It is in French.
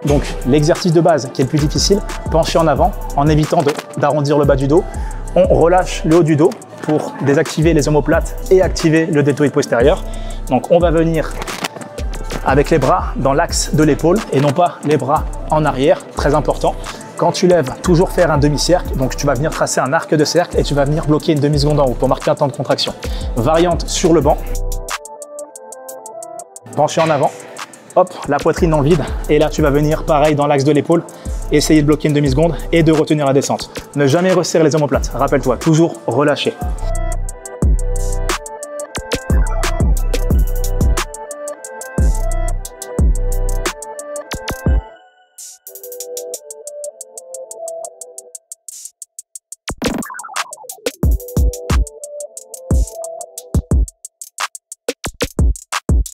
Donc l'exercice de base qui est le plus difficile, pencher en avant en évitant d'arrondir le bas du dos. On relâche le haut du dos pour désactiver les omoplates et activer le deltoïde postérieur. Donc on va venir avec les bras dans l'axe de l'épaule et non pas les bras en arrière, très important. Quand tu lèves, toujours faire un demi-cercle, donc tu vas venir tracer un arc de cercle et tu vas venir bloquer une demi-seconde en haut pour marquer un temps de contraction. Variante sur le banc, pencher en avant, hop, la poitrine dans le vide et là tu vas venir pareil dans l'axe de l'épaule, essayer de bloquer une demi-seconde et de retenir la descente. Ne jamais resserrer les omoplates, rappelle-toi, toujours relâcher.